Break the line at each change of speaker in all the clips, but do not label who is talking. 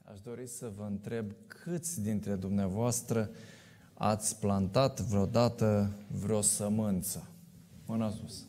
Aș dori să vă întreb câți dintre dumneavoastră ați plantat vreodată vreo sămânță? Mâna sus.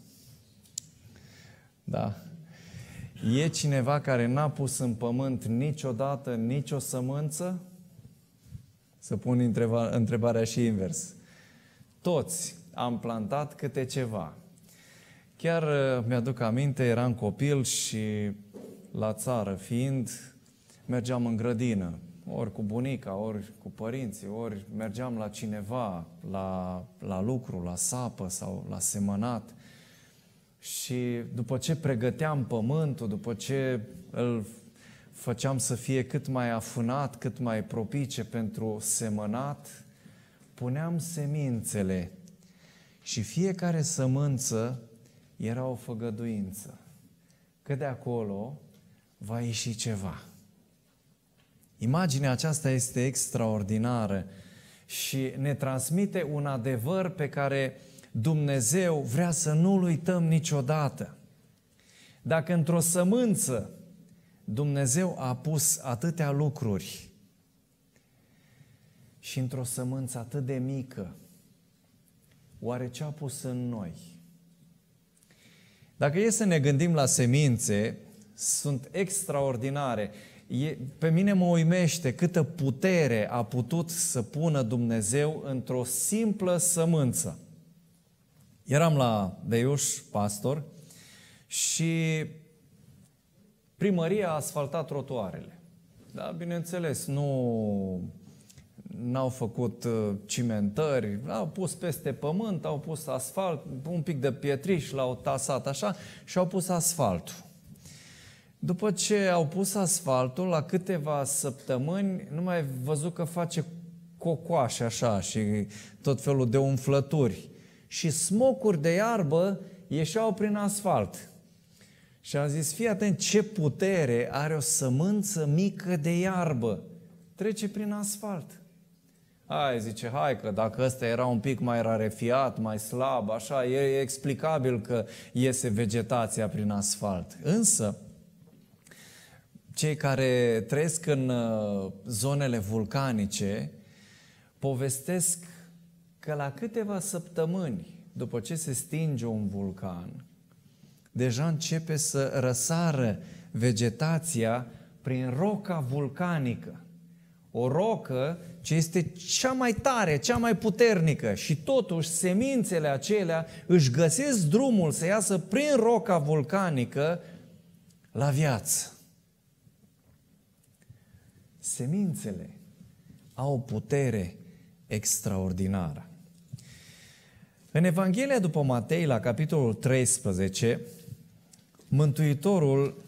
Da. E cineva care n-a pus în pământ niciodată nicio sămânță? Să pun întrebarea și invers. Toți am plantat câte ceva. Chiar mi-aduc aminte, eram copil și la țară fiind, mergeam în grădină, ori cu bunica, ori cu părinții, ori mergeam la cineva, la lucru, la sapă sau la semănat. Și după ce pregăteam pământul, după ce îl făceam să fie cât mai afunat, cât mai propice pentru semănat, puneam semințele și fiecare sămânță era o făgăduință, că de acolo va ieși ceva. Imaginea aceasta este extraordinară și ne transmite un adevăr pe care Dumnezeu vrea să nu-l uităm niciodată. Dacă într-o sămânță Dumnezeu a pus atâtea lucruri și într-o sămânță atât de mică, oare ce a pus în noi? Dacă e să ne gândim la semințe, sunt extraordinare. Pe mine mă uimește câtă putere a putut să pună Dumnezeu într-o simplă sămânță. Eram la Beiuș, pastor, și primăria a asfaltat trotuarele. Dar, bineînțeles, n-au făcut cimentări, au pus peste pământ, au pus asfalt, un pic de pietriș, l-au tasat așa și au pus asfaltul. După ce au pus asfaltul, la câteva săptămâni, nu mai văzut că face cocoașe așa și tot felul de umflături. Și smocuri de iarbă ieșeau prin asfalt. Și am zis, fii atent ce putere are o sămânță mică de iarbă. Trece prin asfalt. Hai că dacă ăsta era un pic mai rarefiat, mai slab, așa, e explicabil că iese vegetația prin asfalt. Însă, cei care trăiesc în zonele vulcanice povestesc că la câteva săptămâni după ce se stinge un vulcan, deja începe să răsară vegetația prin roca vulcanică. O rocă ce este cea mai tare, cea mai puternică și totuși semințele acelea își găsesc drumul să iasă prin roca vulcanică la viață. Semințele au o putere extraordinară. În Evanghelia după Matei, la capitolul 13, Mântuitorul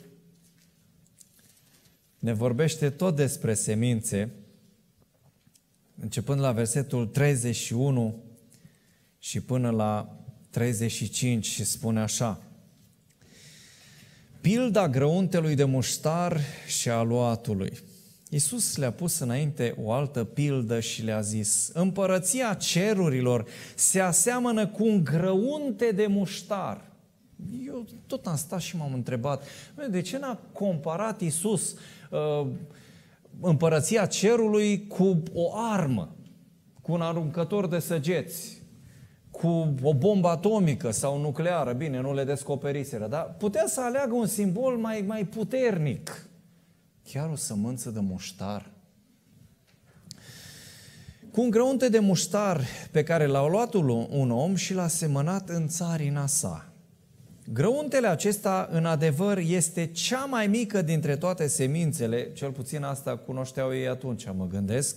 ne vorbește tot despre semințe, începând la versetul 31 și până la 35 și spune așa: Pilda grăuntelui de muștar și a luatului. Iisus le-a pus înainte o altă pildă și le-a zis: Împărăția cerurilor se aseamănă cu un grăunte de muștar. Eu tot am stat și m-am întrebat, de ce n-a comparat Iisus împărăția cerului cu o armă, cu un aruncător de săgeți, cu o bombă atomică sau nucleară? Bine, nu le descoperiseră, dar putea să aleagă un simbol mai puternic. Chiar o sămânță de muștar. Cu un grăunte de muștar pe care l-a luat un om și l-a semănat în țarina sa. Grăuntele acesta, în adevăr, este cea mai mică dintre toate semințele, cel puțin asta cunoșteau ei atunci, mă gândesc.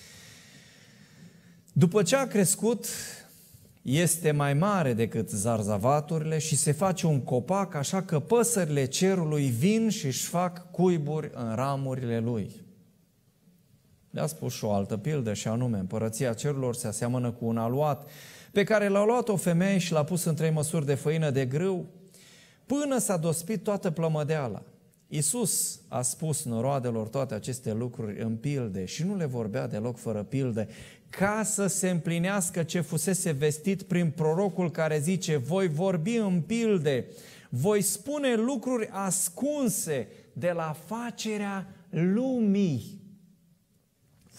După ce a crescut, este mai mare decât zarzavaturile și se face un copac, așa că păsările cerului vin și își fac cuiburi în ramurile lui. Le-a spus și o altă pildă, și anume, împărăția cerurilor se aseamănă cu un aluat pe care l-a luat o femeie și l-a pus în 3 măsuri de făină de grâu până s-a dospit toată plămădeala. Iisus a spus noroadelor toate aceste lucruri în pilde și nu le vorbea deloc fără pilde, ca să se împlinească ce fusese vestit prin prorocul care zice: voi vorbi în pilde, voi spune lucruri ascunse de la facerea lumii.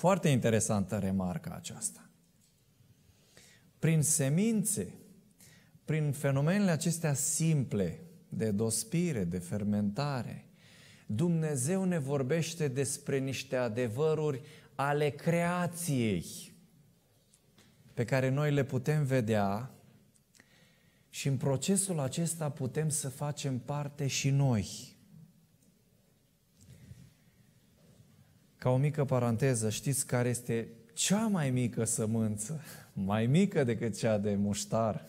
Foarte interesantă remarca aceasta. Prin semințe, prin fenomenele acestea simple de dospire, de fermentare, Dumnezeu ne vorbește despre niște adevăruri ale creației pe care noi le putem vedea și în procesul acesta putem să facem parte și noi. Ca o mică paranteză, știți care este cea mai mică sămânță, mai mică decât cea de muștar?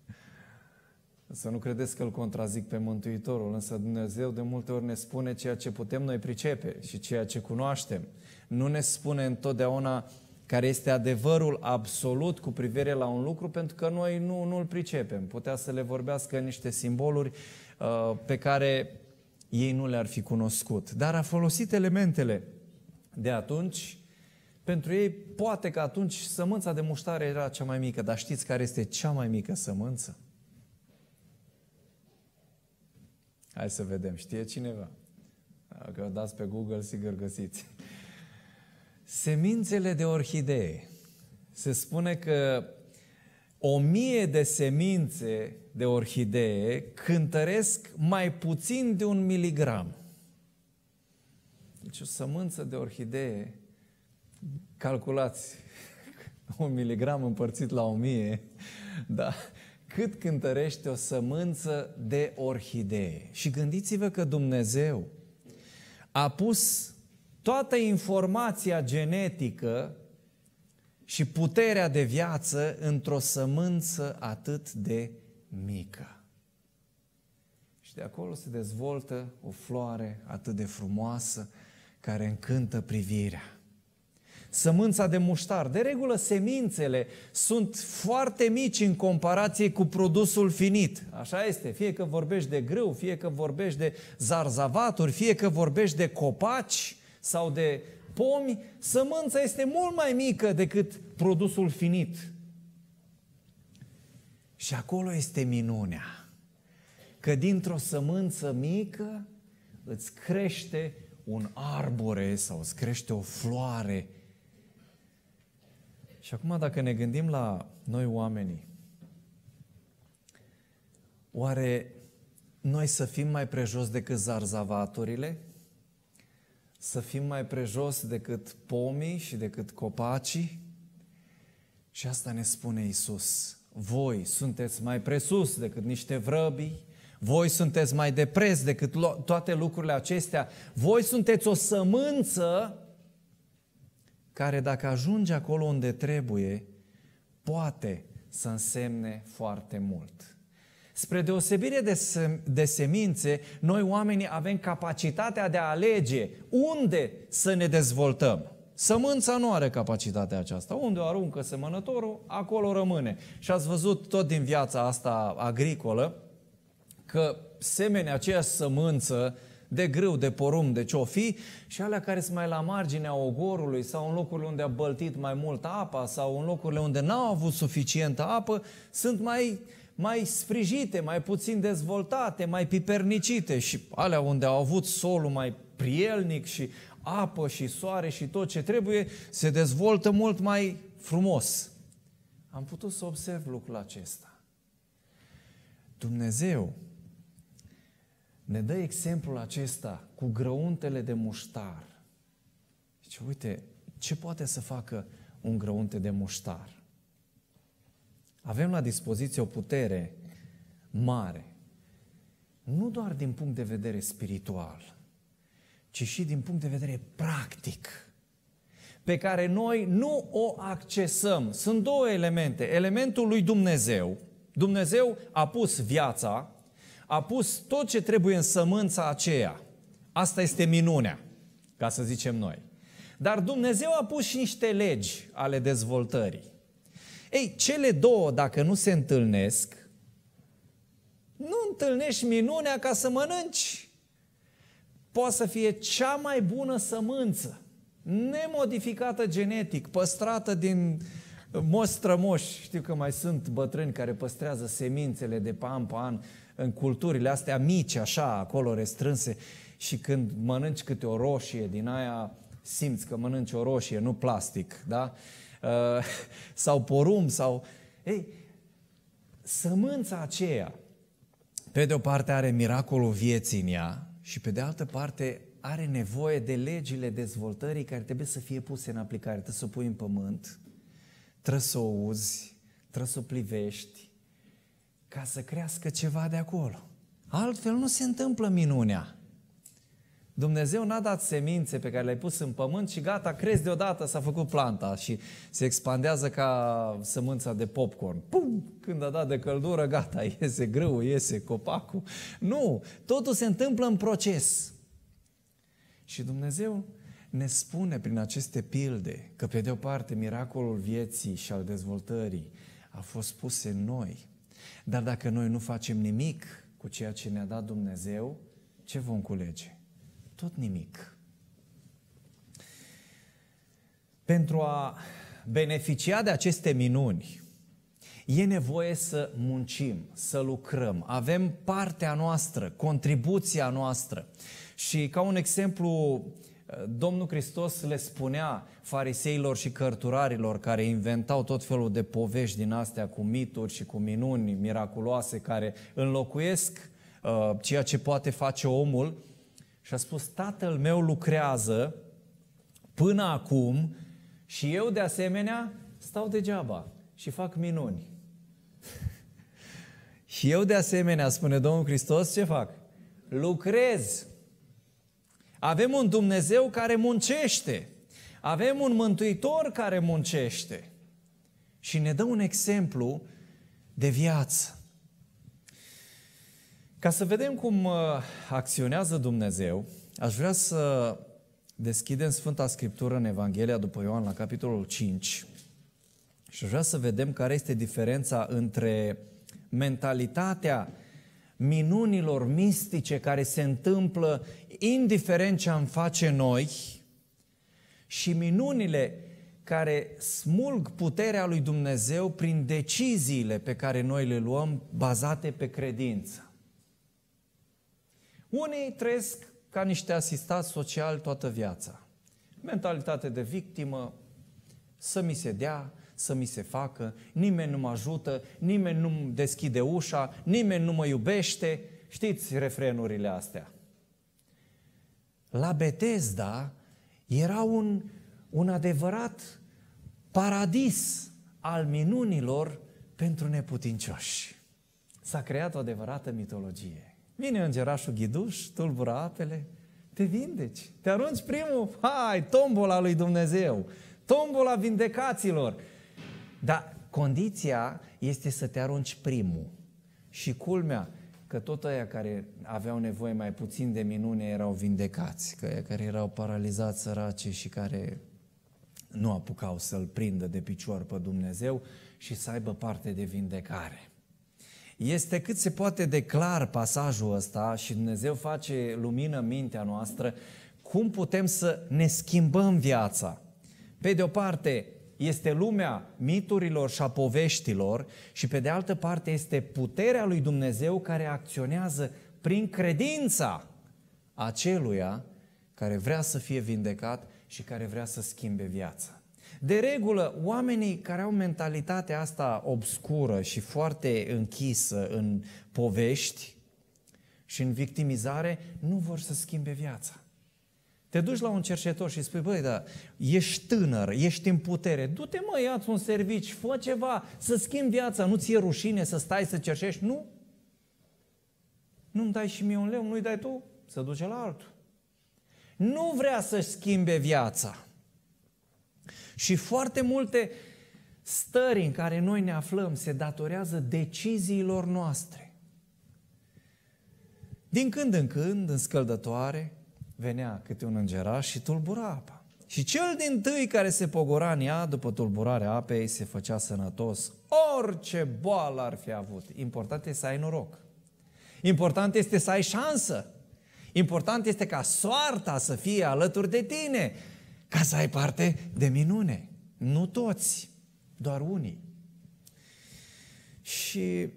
Să nu credeți că îl contrazic pe Mântuitorul, însă Dumnezeu de multe ori ne spune ceea ce putem noi pricepe și ceea ce cunoaștem. Nu ne spune întotdeauna care este adevărul absolut cu privire la un lucru, pentru că noi nu îl pricepem. Putea să le vorbească niște simboluri pe care ei nu le-ar fi cunoscut. Dar a folosit elementele de atunci. Pentru ei, poate că atunci sămânța de muștar era cea mai mică, dar știți care este cea mai mică sămânță? Hai să vedem, știe cineva? Dacă dați pe Google, sigur găsiți. Semințele de orhidee. Se spune că 1000 de semințe de orhidee cântăresc mai puțin de 1 miligram. Deci o sămânță de orhidee, calculați, 1 miligram împărțit la 1000, da? Cât cântărește o sămânță de orhidee. Și gândiți-vă că Dumnezeu a pus toată informația genetică și puterea de viață într-o sămânță atât de mică. Și de acolo se dezvoltă o floare atât de frumoasă care încântă privirea. Sămânța de muștar. De regulă, semințele sunt foarte mici în comparație cu produsul finit. Așa este. Fie că vorbești de grâu, fie că vorbești de zarzavaturi, fie că vorbești de copaci sau de pomi, sămânța este mult mai mică decât produsul finit. Și acolo este minunea. Că dintr-o sămânță mică îți crește un arbore sau îți crește o floare. Și acum dacă ne gândim la noi oamenii, oare noi să fim mai prejos decât zarzavaturile? Să fim mai prejos decât pomii și decât copacii? Și asta ne spune Iisus. Voi sunteți mai presus decât niște vrăbii, voi sunteți mai de preț decât toate lucrurile acestea, voi sunteți o sămânță care dacă ajunge acolo unde trebuie, poate să însemne foarte mult. Spre deosebire de semințe, noi oamenii avem capacitatea de a alege unde să ne dezvoltăm. Sămânța nu are capacitatea aceasta. Unde o aruncă semănătorul, acolo rămâne. Și ați văzut tot din viața asta agricolă că semene aceeași sămânță de grâu, de porumb, de ce-o fi, și alea care sunt mai la marginea ogorului sau în locurile unde a băltit mai mult apa sau în locurile unde n-au avut suficientă apă, sunt mai sprijite, mai puțin dezvoltate, mai pipernicite, și alea unde au avut solul mai prielnic și apă și soare și tot ce trebuie, se dezvoltă mult mai frumos. Am putut să observ lucrul acesta. Dumnezeu ne dă exemplul acesta cu grăuntele de muștar. Deci, uite, ce poate să facă un grăunte de muștar? Avem la dispoziție o putere mare, nu doar din punct de vedere spiritual, ci și din punct de vedere practic, pe care noi nu o accesăm. Sunt două elemente. Elementul lui Dumnezeu. Dumnezeu a pus viața, a pus tot ce trebuie în sămânța aceea. Asta este minunea, ca să zicem noi. Dar Dumnezeu a pus și niște legi ale dezvoltării. Ei, cele două, dacă nu se întâlnesc, nu întâlnești minunea ca să mănânci. Poate să fie cea mai bună sămânță, nemodificată genetic, păstrată din moși strămoși. Știu că mai sunt bătrâni care păstrează semințele de an pe an în culturile astea mici, așa, acolo restrânse, și când mănânci câte o roșie din aia, simți că mănânci o roșie, nu plastic, da? Sau porumb, sau... Ei, sămânța aceea, pe de o parte are miracolul vieții în ea și pe de altă parte are nevoie de legile dezvoltării care trebuie să fie puse în aplicare. Trebuie să o pui în pământ, trebuie să o uzi, trebuie să o plivești ca să crească ceva de acolo. Altfel nu se întâmplă minunea. Dumnezeu n-a dat semințe pe care le-ai pus în pământ și gata, crezi deodată, s-a făcut planta și se expandează ca sămânța de popcorn. Pum! Când a dat de căldură, gata, iese grâul, iese copacul. Nu! Totul se întâmplă în proces. Și Dumnezeu ne spune prin aceste pilde că, pe de o parte, miracolul vieții și al dezvoltării a fost pus în noi. Dar dacă noi nu facem nimic cu ceea ce ne-a dat Dumnezeu, ce vom culege? Tot nimic. Pentru a beneficia de aceste minuni, e nevoie să muncim, să lucrăm. Avem partea noastră, contribuția noastră. Și ca un exemplu, Domnul Hristos le spunea fariseilor și cărturarilor care inventau tot felul de povești din astea cu mituri și cu minuni miraculoase care înlocuiesc ceea ce poate face omul, și a spus: Tatăl meu lucrează până acum și eu de asemenea stau degeaba și fac minuni. Și eu de asemenea, spune Domnul Hristos, ce fac? Lucrez. Avem un Dumnezeu care muncește. Avem un Mântuitor care muncește. Și ne dă un exemplu de viață. Ca să vedem cum acționează Dumnezeu, aș vrea să deschidem Sfânta Scriptură în Evanghelia după Ioan la capitolul 5 și aș vrea să vedem care este diferența între mentalitatea minunilor mistice care se întâmplă indiferent ce am face noi și minunile care smulg puterea lui Dumnezeu prin deciziile pe care noi le luăm bazate pe credință. Unii trăiesc ca niște asistați sociali toată viața. Mentalitate de victimă, să mi se dea, să mi se facă, nimeni nu mă ajută, nimeni nu-mi deschide ușa, nimeni nu mă iubește. Știți refrenurile astea. La Betesda era un adevărat paradis al minunilor pentru neputincioși. S-a creat o adevărată mitologie. Vine îngerașul ghiduș, tulbură apele, te vindeci, te arunci primul, hai, tombola lui Dumnezeu, tombola vindecaților. Dar condiția este să te arunci primul. Și culmea, că tot ăia care aveau nevoie mai puțin de minune erau vindecați, că ăia care erau paralizați, săraci și care nu apucau să-L prindă de picior pe Dumnezeu și să aibă parte de vindecare. Este cât se poate de clar pasajul ăsta și Dumnezeu face lumină în mintea noastră cum putem să ne schimbăm viața. Pe de o parte este lumea miturilor și a poveștilor și pe de altă parte este puterea lui Dumnezeu care acționează prin credința aceluia care vrea să fie vindecat și care vrea să schimbe viața. De regulă, oamenii care au mentalitatea asta obscură și foarte închisă în povești și în victimizare, nu vor să schimbe viața. Te duci la un cercetător și spui: băi, dar ești tânăr, ești în putere, du-te mă, ia-ți un servici, fă ceva, să schimbi viața, nu ți-e rușine să stai să cerșești? Nu. Nu-mi dai și mie un leu, nu-i dai tu, să duce la altul. Nu vrea să-și schimbe viața. Și foarte multe stări în care noi ne aflăm se datorează deciziilor noastre. Din când în când, în scăldătoare, venea câte un îngeraș și tulbura apa. Și cel dintâi care se pogora în ea, după tulburarea apei, se făcea sănătos, orice boală ar fi avut. Important este să ai noroc. Important este să ai șansă. Important este ca soarta să fie alături de tine, ca să ai parte de minune. Nu toți, doar unii. Și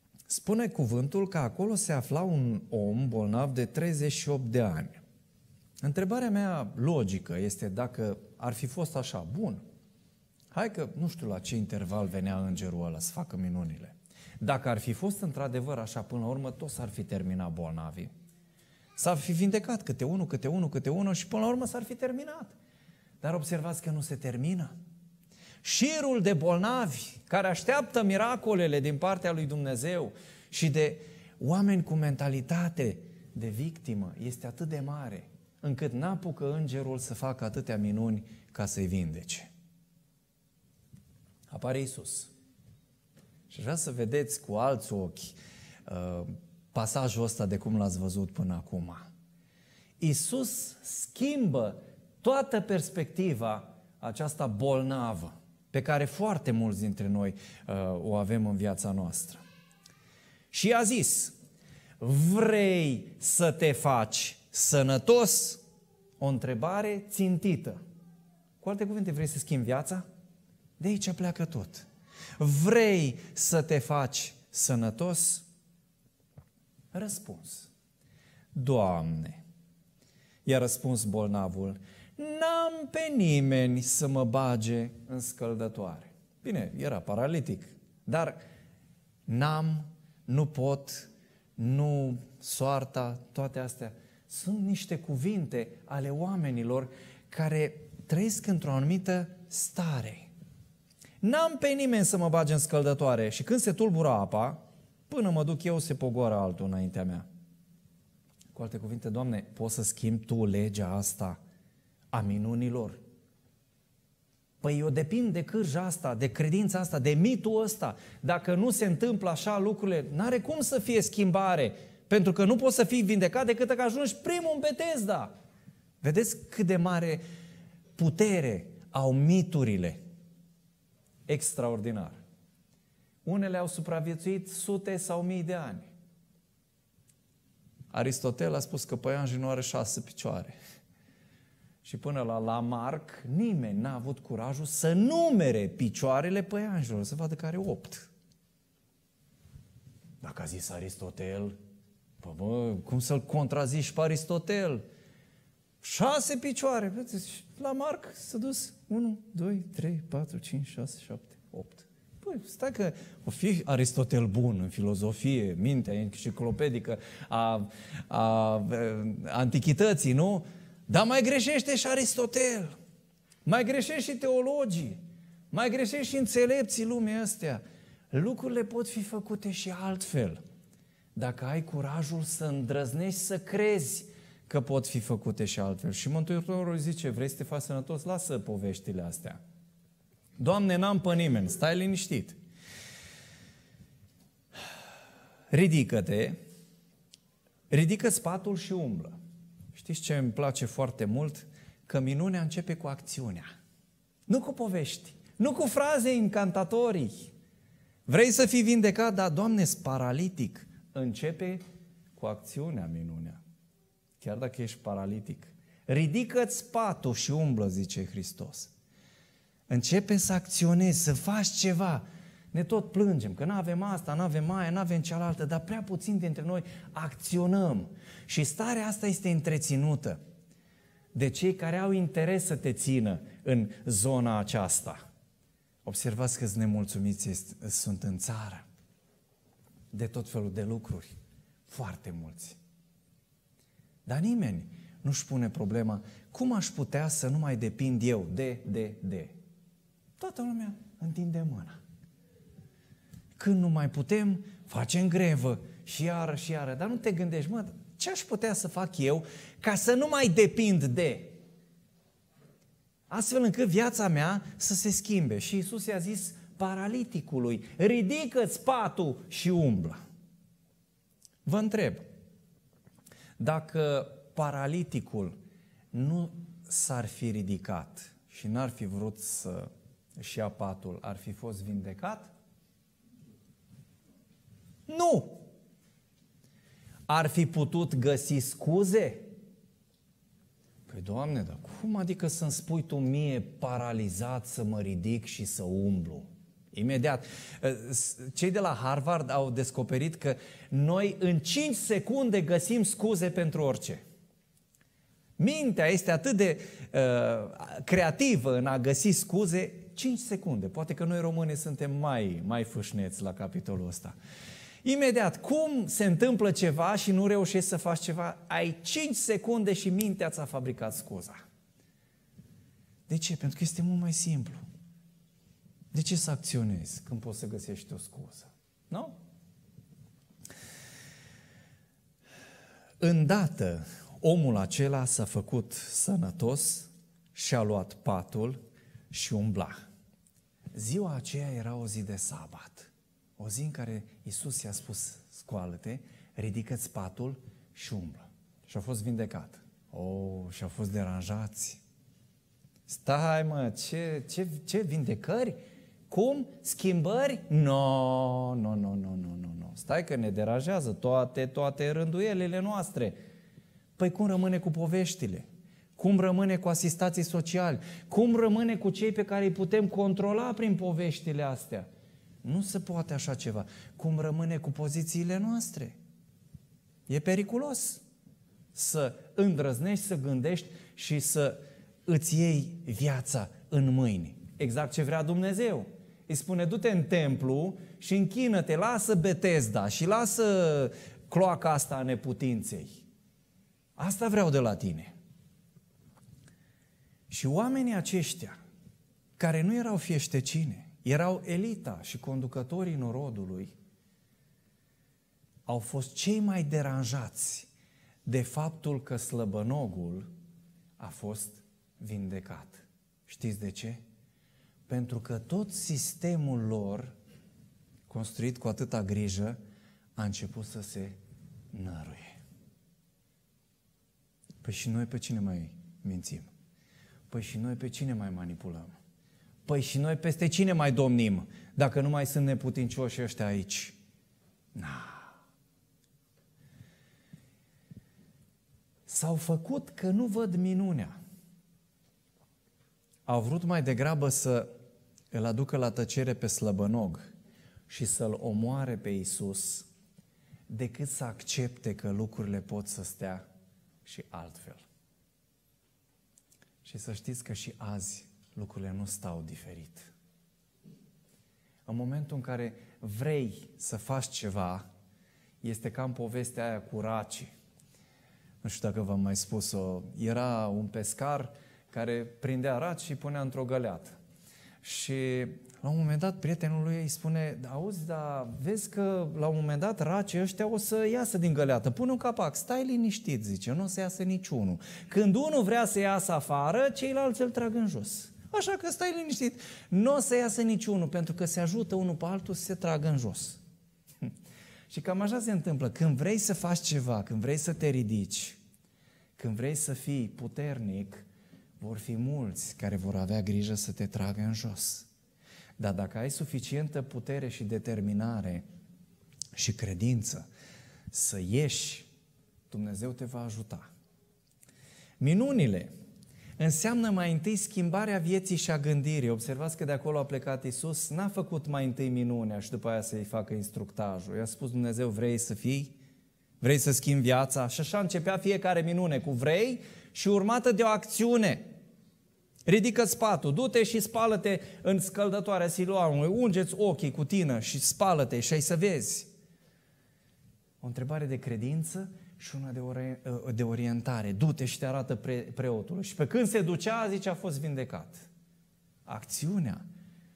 spune cuvântul că acolo se afla un om bolnav de 38 de ani. Întrebarea mea logică este dacă ar fi fost așa, bun, hai că nu știu la ce interval venea îngerul ăla să facă minunile. Dacă ar fi fost într-adevăr așa, până la urmă, toți s-ar fi terminat bolnavii. S-ar fi vindecat câte unul și până la urmă s-ar fi terminat. Dar observați că nu se termină. Șirul de bolnavi care așteaptă miracolele din partea lui Dumnezeu și de oameni cu mentalitate de victimă este atât de mare, încât n-apucă îngerul să facă atâtea minuni ca să-i vindece. Apare Iisus. Și vreau să vedeți cu alți ochi pasajul ăsta de cum l-ați văzut până acum. Iisus schimbă toată perspectiva aceasta bolnavă pe care foarte mulți dintre noi o avem în viața noastră. Și a zis, vrei să te faci sănătos? O întrebare țintită. Cu alte cuvinte, vrei să schimbi viața? De aici pleacă tot. Vrei să te faci sănătos? Răspuns. Doamne, i-a răspuns bolnavul, n-am pe nimeni să mă bage în scăldătoare. Bine, era paralitic, dar nu pot, nu soarta, toate astea. Sunt niște cuvinte ale oamenilor care trăiesc într-o anumită stare. N-am pe nimeni să mă bage în scăldătoare și când se tulbură apa, până mă duc eu, se pogoră altul înaintea mea. Cu alte cuvinte, Doamne, poți să schimbi Tu legea asta a minunilor? Păi eu depind de cârja asta, de credința asta, de mitul ăsta. Dacă nu se întâmplă așa lucrurile, n-are cum să fie schimbare, pentru că nu poți să fii vindecat decât dacă ajungi primul în Betesda. Vedeți cât de mare putere au miturile. Extraordinar. Unele au supraviețuit sute sau mii de ani. Aristotel a spus că păianjenul nu are 6 picioare. Și până la Lamarck, nimeni n-a avut curajul să numere picioarele păianjenilor, să vadă că are 8. Dacă a zis Aristotel, cum să-l contrazici pe Aristotel? 6 picioare. Lamarck s-a dus 1, 2, 3, 4, 5, 6, 7, 8. Păi, stai că o fi Aristotel bun în filozofie, mintea enciclopedică a antichității, nu? Dar mai greșește și Aristotel, mai greșește și teologii, mai greșește și înțelepții lumii astea. Lucrurile pot fi făcute și altfel, dacă ai curajul să îndrăznești să crezi că pot fi făcute și altfel. Și Mântuitorul zice, vrei să te faci sănătos? Lasă poveștile astea. Doamne, n-am pe nimeni, stai liniștit. Ridică-te, ridică-ți patul și umblă. Știți ce îmi place foarte mult? Că minunea începe cu acțiunea. Nu cu povești, nu cu fraze încantatorii. Vrei să fii vindecat? Da, Doamne-s paralitic. Începe cu acțiunea minunea. Chiar dacă ești paralitic. Ridică-ți patul și umblă, zice Hristos. Începe să acționezi, să faci ceva. Ne tot plângem că n-avem asta, n-avem aia, n-avem cealaltă, dar prea puțin dintre noi acționăm. Și starea asta este întreținută de cei care au interes să te țină în zona aceasta. Observați câți nemulțumiți sunt în țară de tot felul de lucruri. Foarte mulți. Dar nimeni nu-și pune problema, cum aș putea să nu mai depind eu de. Toată lumea întinde mâna. Când nu mai putem, facem grevă și iară. Dar nu te gândești, ce aș putea să fac eu ca să nu mai depind de? Astfel încât viața mea să se schimbe. Și Iisus i-a zis paraliticului, ridică-ți patul și umblă. Vă întreb, dacă paraliticul nu s-ar fi ridicat și n-ar fi vrut să își ia patul, ar fi fost vindecat? Nu! Ar fi putut găsi scuze? Păi, Doamne, dar cum adică să-mi spui Tu mie paralizat să mă ridic și să umblu? Imediat. Cei de la Harvard au descoperit că noi în 5 secunde găsim scuze pentru orice. Mintea este atât de creativă în a găsi scuze, 5 secunde. Poate că noi românii suntem mai fâșneți la capitolul ăsta. Imediat, cum se întâmplă ceva și nu reușești să faci ceva, ai 5 secunde și mintea ți-a fabricat scuza. De ce? Pentru că este mult mai simplu. De ce să acționezi când poți să găsești o scuză? Nu? Îndată, omul acela s-a făcut sănătos și a luat patul și umbla. Ziua aceea era o zi de sabat. O zi în care Iisus i-a spus, scoală-te, ridică-ți patul și umblă. Și a fost vindecat. Și au fost deranjați. Stai mă, ce vindecări? Cum? Schimbări? Nu. Stai că ne deranjează toate rânduielile noastre. Păi cum rămâne cu poveștile? Cum rămâne cu asistații sociali? Cum rămâne cu cei pe care îi putem controla prin poveștile astea? Nu se poate așa ceva. Cum rămâne cu pozițiile noastre? E periculos să îndrăznești, să gândești și să îți iei viața în mâini. Exact ce vrea Dumnezeu. Îi spune, du-te în templu și închină-te, lasă Betesda și lasă cloaca asta a neputinței. Asta vreau de la tine. Și oamenii aceștia, care nu erau fieștecine, erau elita și conducătorii norodului, au fost cei mai deranjați de faptul că slăbănogul a fost vindecat. Știți de ce? Pentru că tot sistemul lor, construit cu atâta grijă, a început să se năruie. Păi și noi pe cine mai mințim? Păi și noi pe cine mai manipulăm? Păi și noi peste cine mai domnim, dacă nu mai sunt neputincioși ăștia aici? S-au făcut că nu văd minunea. Au vrut mai degrabă să îl aducă la tăcere pe slăbănog și să-l omoare pe Iisus, decât să accepte că lucrurile pot să stea și altfel. Și să știți că și azi lucrurile nu stau diferit. În momentul în care vrei să faci ceva, este ca în povestea aia cu racii. Nu știu dacă v-am mai spus-o. Era un pescar care prindea raci și punea într-o găleată. Și la un moment dat prietenul lui îi spune, auzi, dar vezi că la un moment dat racii ăștia o să iasă din găleată. Pune un capac, stai liniștit, zice, nu o să iasă niciunul. Când unul vrea să iasă afară, ceilalți îl trag în jos. Așa că stai liniștit, nu o să iasă niciunul, pentru că se ajută unul pe altul să se tragă în jos. Și cam așa se întâmplă. Când vrei să faci ceva, când vrei să te ridici, când vrei să fii puternic, vor fi mulți care vor avea grijă să te tragă în jos. Dar dacă ai suficientă putere și determinare și credință să ieși, Dumnezeu te va ajuta. Minunile înseamnă mai întâi schimbarea vieții și a gândirii. Observați că de acolo a plecat Iisus, n-a făcut mai întâi minunea și după aia să-i facă instructajul. I-a spus Dumnezeu, vrei să fii? Vrei să schimbi viața? Și așa începea fiecare minune cu vrei și urmată de o acțiune. Ridică-ți patul, du-te și spală-te în scăldătoarea Siloamului, unge-ți ochii cu tină și spală-te și ai să vezi. O întrebare de credință și una de orientare. Du-te și te arată preotul. Și pe când se ducea, zice, a fost vindecat. Acțiunea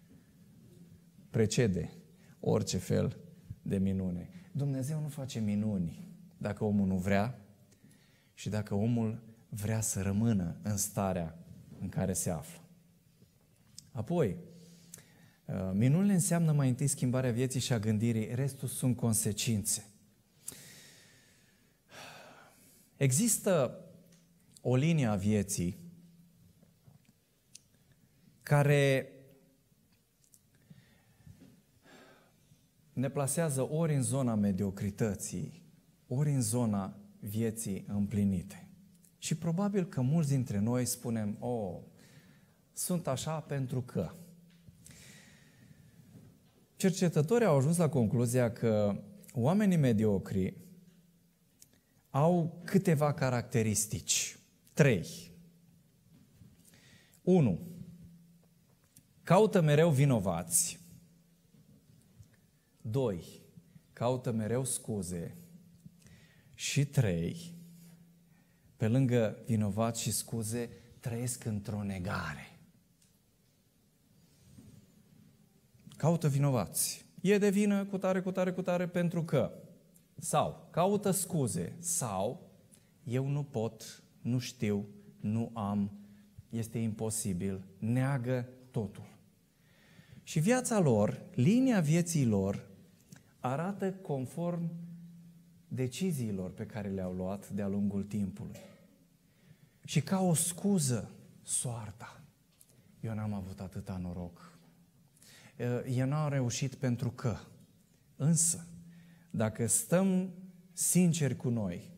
precede orice fel de minune. Dumnezeu nu face minuni dacă omul nu vrea și dacă omul vrea să rămână în starea în care se află. Apoi, minunile înseamnă mai întâi schimbarea vieții și a gândirii, restul sunt consecințe. Există o linie a vieții care ne plasează ori în zona mediocrității, ori în zona vieții împlinite. Și probabil că mulți dintre noi spunem, sunt așa pentru că. Cercetătorii au ajuns la concluzia că oamenii mediocri au câteva caracteristici. 3. 1. Caută mereu vinovați. 2. Caută mereu scuze. Și 3. Pe lângă vinovați și scuze, trăiesc într-o negare. Caută vinovați. E de vină cu tare pentru că. Sau caută scuze. Sau eu nu pot, nu știu, nu am, este imposibil, neagă totul. Și viața lor, linia vieții lor, arată conform deciziilor pe care le-au luat de-a lungul timpului. Și ca o scuză, soarta. Eu n-am avut atâta noroc. Eu n-am reușit pentru că. Însă, dacă stăm sinceri cu noi,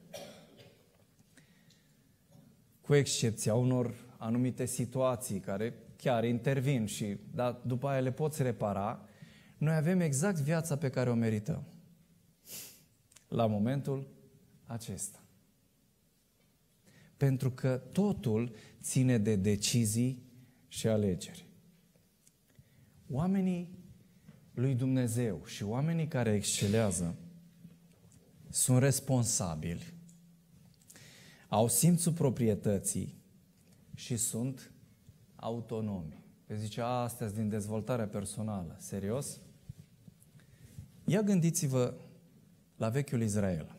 cu excepția unor anumite situații care chiar intervin și după aia le poți repara, noi avem exact viața pe care o merităm. La momentul acesta. Pentru că totul ține de decizii și alegeri. Oamenii lui Dumnezeu și oamenii care excelează sunt responsabili, au simțul proprietății și sunt autonomi. Zice, astea din dezvoltarea personală. Serios? Ia gândiți-vă la vechiul Israel.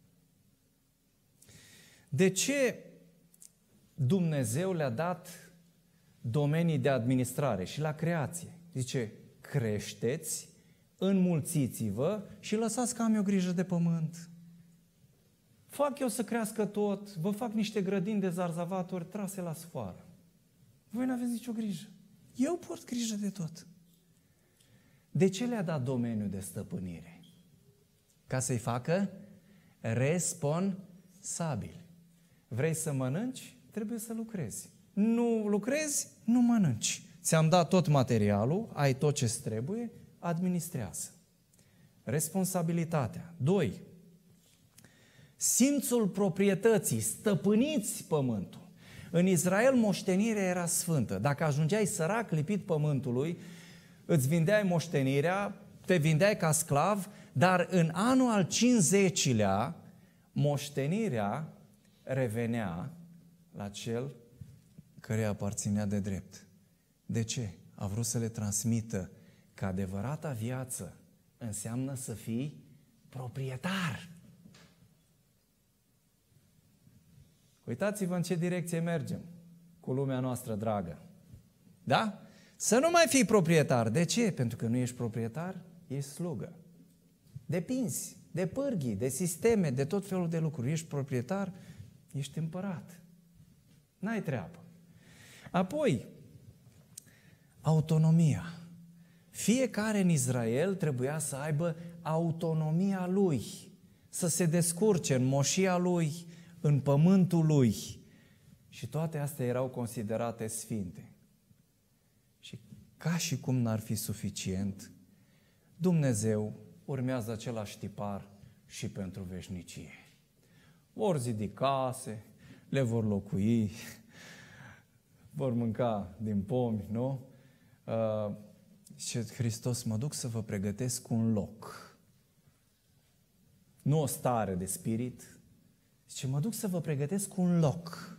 De ce Dumnezeu le-a dat domenii de administrare și la creație? Zice, creșteți, înmulțiți-vă și lăsați că am eu grijă de pământ. Fac eu să crească tot, vă fac niște grădini de zarzavaturi trase la sfoară. Voi nu aveți nicio grijă. Eu port grijă de tot. De ce le-a dat domeniul de stăpânire? Ca să-i facă responsabili. Vrei să mănânci? Trebuie să lucrezi. Nu lucrezi? Nu mănânci. Ți-am dat tot materialul, ai tot ce-ți trebuie, administrează. Responsabilitatea. 2. Simțul proprietății, stăpâniți pământul. În Israel moștenirea era sfântă. Dacă ajungeai sărac lipit pământului, îți vindeai moștenirea, te vindeai ca sclav, dar în anul al 50-lea moștenirea revenea la cel căruia aparținea de drept. De ce? A vrut să le transmită că adevărata viață înseamnă să fii proprietar. Uitați-vă în ce direcție mergem cu lumea noastră dragă. Da? Să nu mai fii proprietar. De ce? Pentru că nu ești proprietar, ești slugă. Depinzi de pârghii, de sisteme, de tot felul de lucruri. Ești proprietar, ești împărat. N-ai treabă. Apoi, autonomia. Fiecare în Israel trebuia să aibă autonomia lui, să se descurce în moșia lui, în pământul lui. Și toate astea erau considerate sfinte. Și ca și cum n-ar fi suficient, Dumnezeu urmează același tipar și pentru veșnicie. Vor zidi case, le vor locui, vor mânca din pomi, nu? Și Hristos, mă duc să vă pregătesc un loc. Nu o stare de spirit, zice, mă duc să vă pregătesc un loc.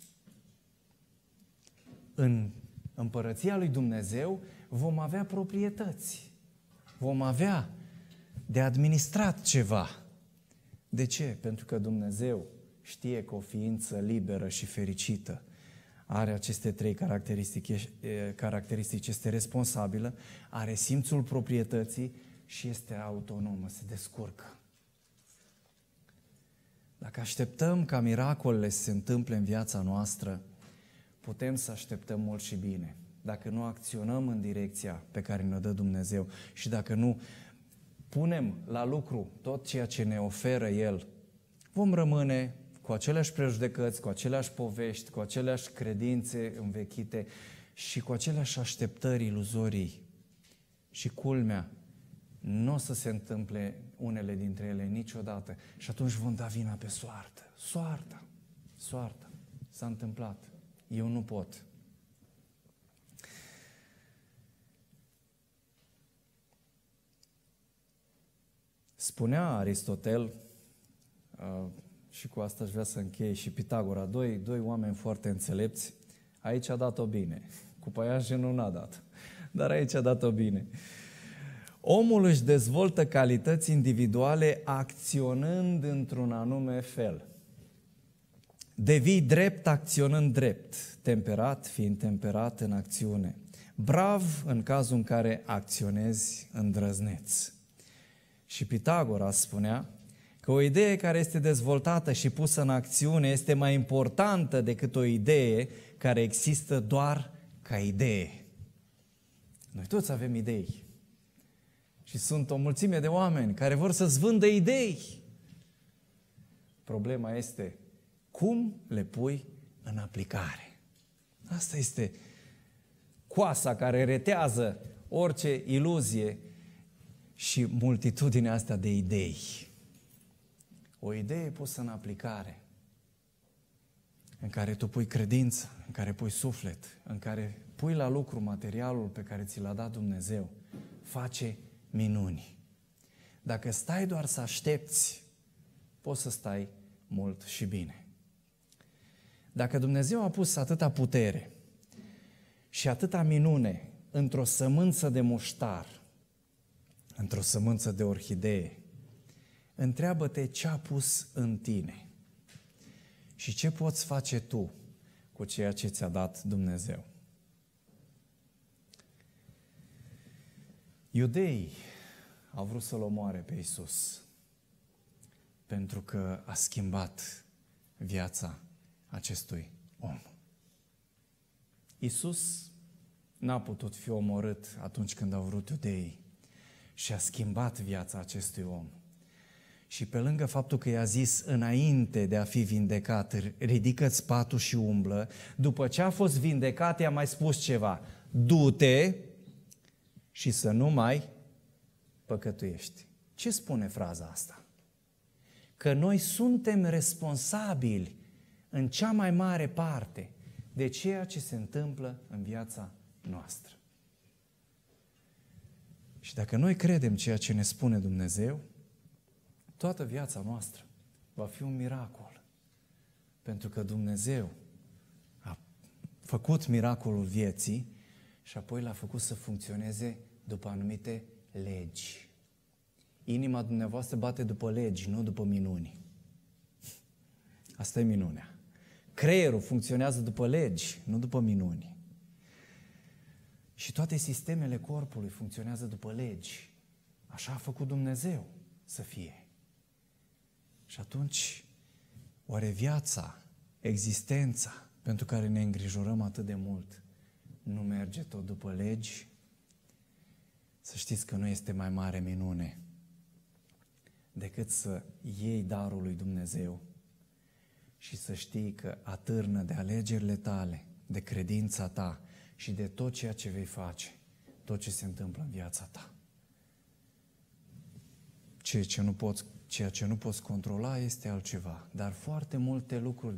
În împărăția lui Dumnezeu vom avea proprietăți. Vom avea de administrat ceva. De ce? Pentru că Dumnezeu știe că o ființă liberă și fericită are aceste 3 caracteristici, este responsabilă, are simțul proprietății și este autonomă, se descurcă. Dacă așteptăm ca miracolele să se întâmple în viața noastră, putem să așteptăm mult și bine. Dacă nu acționăm în direcția pe care ne-o dă Dumnezeu și dacă nu punem la lucru tot ceea ce ne oferă El, vom rămâne cu aceleași prejudecăți, cu aceleași povești, cu aceleași credințe învechite și cu aceleași așteptări iluzorii. Și culmea, nu o să se întâmple unele dintre ele niciodată. Și atunci vom da vina pe soartă. Soarta. S-a întâmplat. Eu nu pot. Spunea Aristotel, și cu asta aș vrea să închei, și Pitagora, doi oameni foarte înțelepți, aici a dat-o bine. Cu Paianjenul n-a dat, dar aici a dat-o bine. Omul își dezvoltă calități individuale acționând într-un anume fel. Devii drept acționând drept, temperat fiind temperat în acțiune, brav în cazul în care acționezi îndrăzneț. Și Pitagora spunea că o idee care este dezvoltată și pusă în acțiune este mai importantă decât o idee care există doar ca idee. Noi toți avem idei. Și sunt o mulțime de oameni care vor să-ți vândă idei. Problema este cum le pui în aplicare. Asta este coasa care retează orice iluzie și multitudinea asta de idei. O idee pusă în aplicare, în care tu pui credință, în care pui suflet, în care pui la lucru materialul pe care ți l-a dat Dumnezeu, face minuni. Dacă stai doar să aștepți, poți să stai mult și bine. Dacă Dumnezeu a pus atâta putere și atâta minune într-o sămânță de muștar, într-o sămânță de orhidee, întreabă-te ce a pus în tine și ce poți face tu cu ceea ce ți-a dat Dumnezeu. Iudeii au vrut să-L omoare pe Iisus pentru că a schimbat viața acestui om. Iisus n-a putut fi omorât atunci când au vrut iudeii și a schimbat viața acestui om. Și pe lângă faptul că i-a zis înainte de a fi vindecat, ridică-ți patul și umblă, după ce a fost vindecat i-a mai spus ceva, du-te și să nu mai păcătuiești. Ce spune fraza asta? Că noi suntem responsabili în cea mai mare parte de ceea ce se întâmplă în viața noastră. Și dacă noi credem ceea ce ne spune Dumnezeu, toată viața noastră va fi un miracol. Pentru că Dumnezeu a făcut miracolul vieții și apoi l-a făcut să funcționeze după anumite legi. Inima dumneavoastră bate după legi, nu după minuni. Asta e minunea. Creierul funcționează după legi, nu după minuni. Și toate sistemele corpului funcționează după legi. Așa a făcut Dumnezeu să fie. Și atunci, oare viața, existența pentru care ne îngrijorăm atât de mult, nu merge tot după legi? Să știți că nu este mai mare minune decât să iei darul lui Dumnezeu și să știi că atârnă de alegerile tale, de credința ta și de tot ceea ce vei face, tot ce se întâmplă în viața ta. Ceea ce nu poți controla este altceva, dar foarte multe lucruri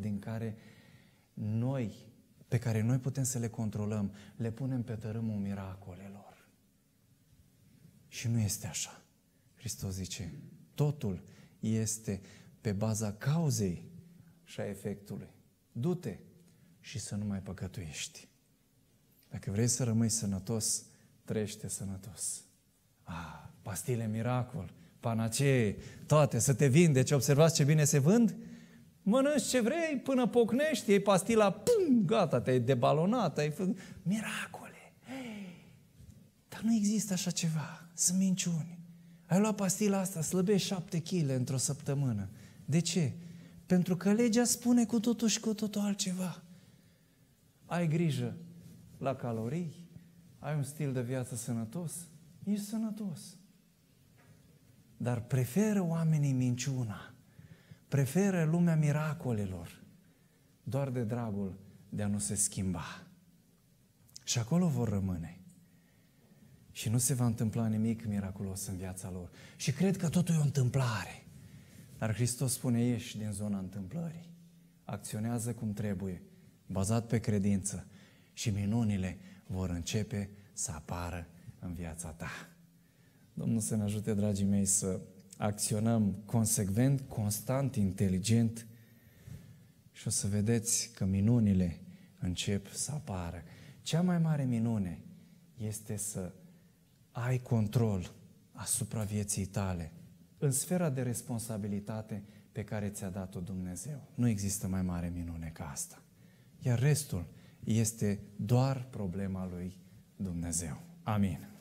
pe care noi putem să le controlăm, le punem pe tărâmul miracolelor. Și nu este așa. Hristos zice, totul este pe baza cauzei și a efectului. Du-te și să nu mai păcătuiești. Dacă vrei să rămâi sănătos, trăiește sănătos. Pastile miracol, panacee, toate, să te vindeci, observați ce bine se vând? Mănânci ce vrei până pocnești, iei pastila, pum, gata, te-ai debalonat, ai făcut miracole. Dar nu există așa ceva, sunt minciuni. Ai luat pastila asta, slăbești 7 kg într-o săptămână. De ce? Pentru că legea spune cu totul și cu totul altceva. Ai grijă la calorii, ai un stil de viață sănătos, ești sănătos. Dar preferă oamenii minciuna, preferă lumea miracolelor, doar de dragul de a nu se schimba. Și acolo vor rămâne. Și nu se va întâmpla nimic miraculos în viața lor. Și cred că totul e o întâmplare. Dar Hristos spune, ieși din zona întâmplării. acționează cum trebuie, bazat pe credință și minunile vor începe să apară în viața ta. Domnul să ne ajute, dragii mei, să acționăm consecvent, constant, inteligent și o să vedeți că minunile încep să apară. Cea mai mare minune este să ai control asupra vieții tale, în sfera de responsabilitate pe care ți-a dat-o Dumnezeu. Nu există mai mare minune ca asta. Iar restul este doar problema lui Dumnezeu. Amin.